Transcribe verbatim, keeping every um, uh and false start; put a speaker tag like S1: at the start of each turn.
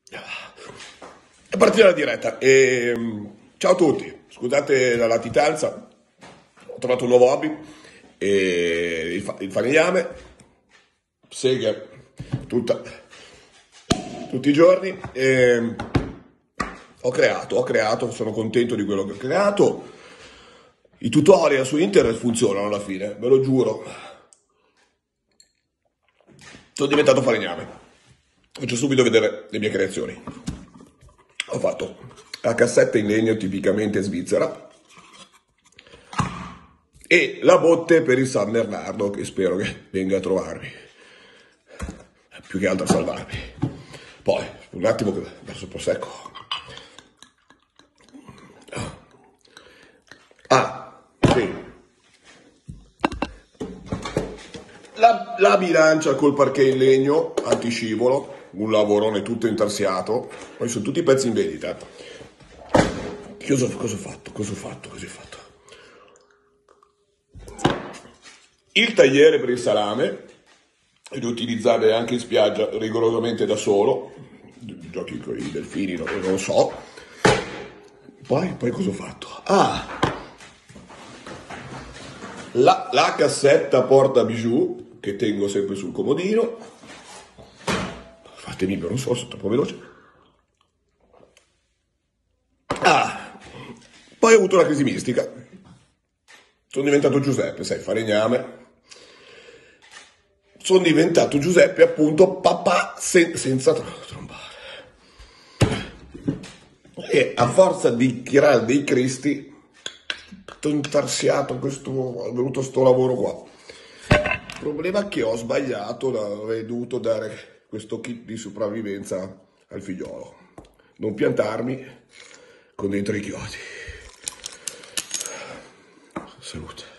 S1: È partita la diretta. E, ciao a tutti, scusate la latitanza, ho trovato un nuovo hobby, e il, fa- il falegname, seghe tutta- tutti i giorni. E ho creato, ho creato, sono contento di quello che ho creato. I tutorial su internet funzionano alla fine, ve lo giuro. Sono diventato falegname. Faccio subito vedere le mie creazioni. Ho fatto la cassetta in legno tipicamente svizzera e la botte per il San Bernardo, che spero che venga a trovarmi, più che altro a salvarmi. Poi un attimo che verso il prosecco. Ah, sì. La, la bilancia col parquet in legno antiscivolo, un lavorone tutto intarsiato. Poi sono tutti pezzi in vendita. Cosa, cosa ho fatto? Cosa ho fatto? Cosa ho fatto? Il tagliere per il salame, ed utilizzabile anche in spiaggia rigorosamente da solo. Giochi con i delfini, non, non lo so. Poi, poi cosa ho fatto? Ah! La, la cassetta porta bijou che tengo sempre sul comodino. Fatemi per un so, sono troppo veloce. Ah, poi ho avuto una crisi mistica. Sono diventato Giuseppe, sai, falegname. Sono diventato Giuseppe, appunto, papà sen- senza tr- trombare. E a forza di tirare dei cristi, tutto intarsiato, questo, è venuto sto lavoro qua. Il problema è che ho sbagliato, avrei dovuto dare questo kit di sopravvivenza al figliolo. Non piantarmi con dentro i chiodi. Salute.